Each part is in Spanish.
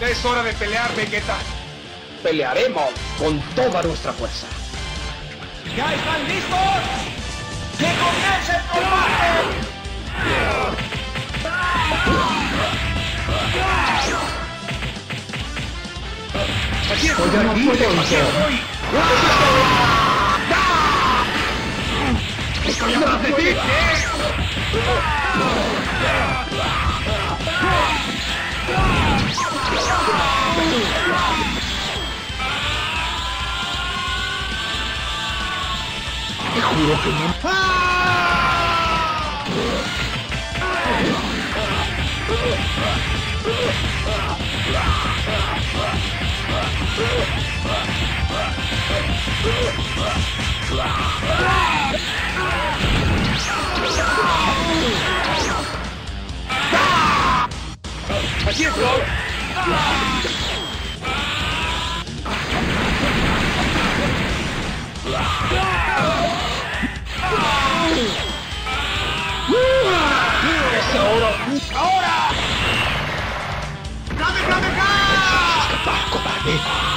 Es hora de pelear, Vegeta. Pelearemos con toda nuestra fuerza. ¿Ya están listos? ¡Que comience el combate! Aquí estoy, aquí estoy. ¡Estoy atrás de ti! Te juro que no. Aquí estoy. ¡Ahora! ¡Dame, dame, ¡Escapar, cobarde!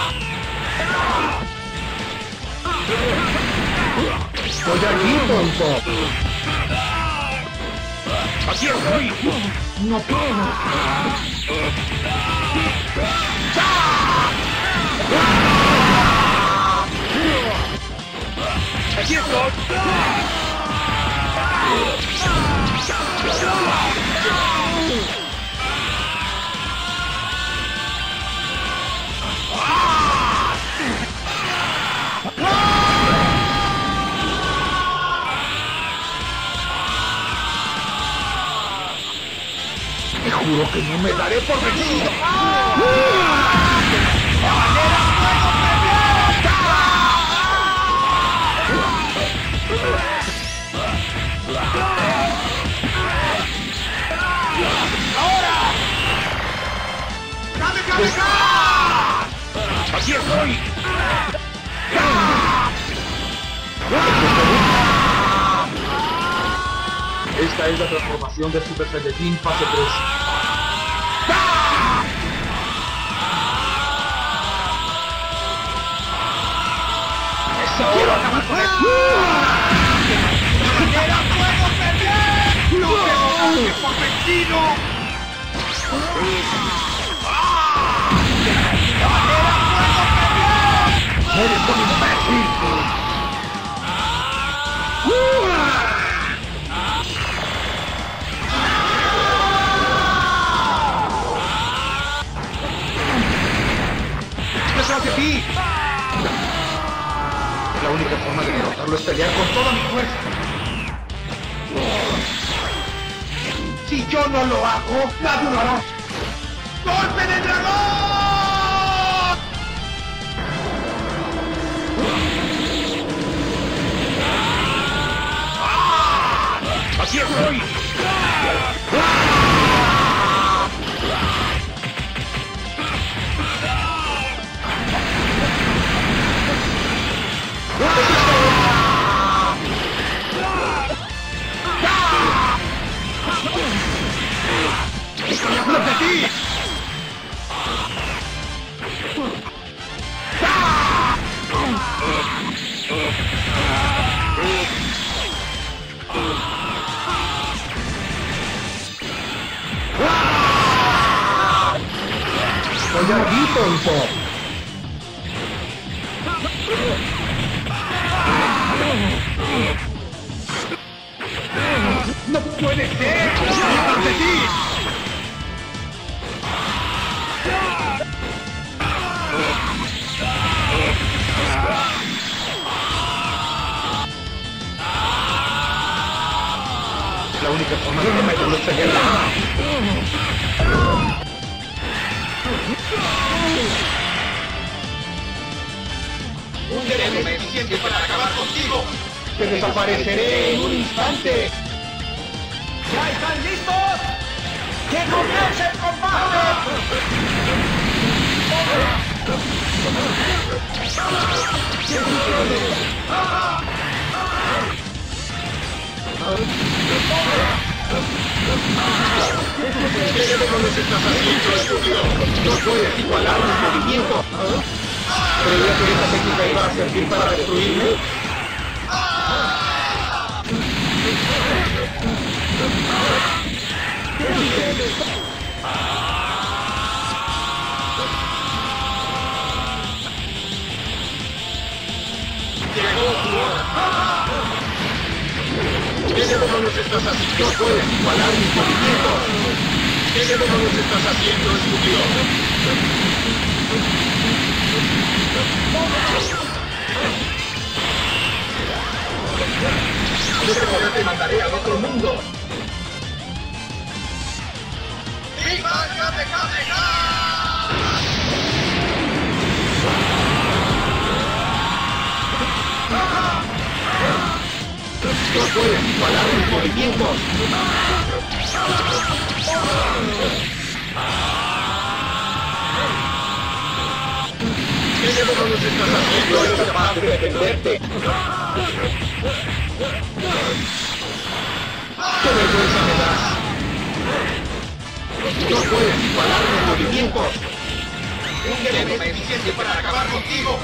¡Estoy aquí, tonto! ¡Aquí estoy! ¡No puedo! ¡Aquí estoy! Te juro que no me daré por vencido. ¡Ahora! ¡Dame, dame, dame! ¡Aquí estoy! Esta es la transformación de Super Saiyajin fase 3. ¡Quiero acabar con esto! ¡Era fuego perder! ¡No debo darme por vencido! ¡Eres un imbécil! ¡Detrás de ti! La única forma de derrotarlo es pelear con toda mi fuerza. Si yo no lo hago, nadie lo hará. ¡Golpe de dragón! ¡Aquí estoy! ¡Estoy atrás de ti! ¡Estoy aquí, tonto! ¡No puede ser! ¡Estoy atrás de ti! La única forma de meterlo es pelear. ¡Un derecho suficiente para acabar contigo! ¡Te desapareceré en un instante! ¿Ya están listos? ¡Que comience el combate! ¿Qué demonios estás haciendo, estúpido? No puedes igualar mis movimientos. ¿Creía que esa técnica iba a servir para destruirme? Llegó tu hora. ¿Qué demonios estás haciendo? No puedes igualar mis movimientos. ¿Qué demonios estás haciendo, estúpido? Yo te mandaré al otro mundo. No puedes igualar mis movimientos. ¿Qué demonios estás haciendo? Eres capaz de defenderte. ¡Qué vergüenza me das! No puedes igualar mis movimientos. Un guerrero es suficiente para acabar contigo.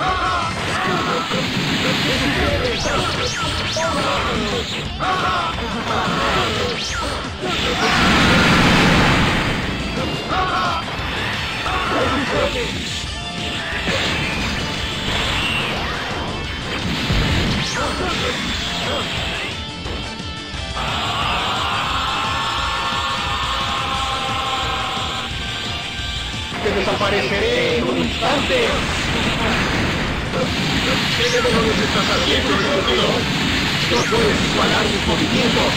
Te desapareceré en un instante. ¿Qué demonios estás haciendo, estúpido? No puedes igualar mis movimientos.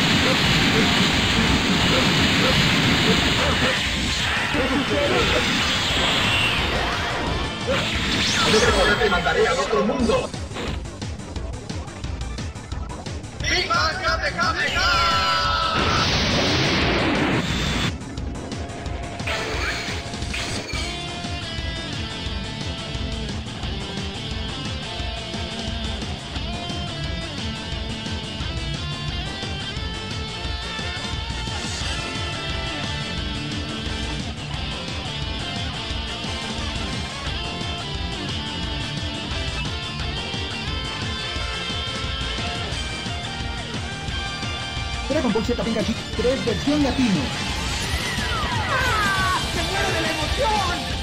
Yo te mandaré al otro mundo. Dragon Ball Z Bengal 3 versión latino. ¡Ah! ¡Se muere de la emoción!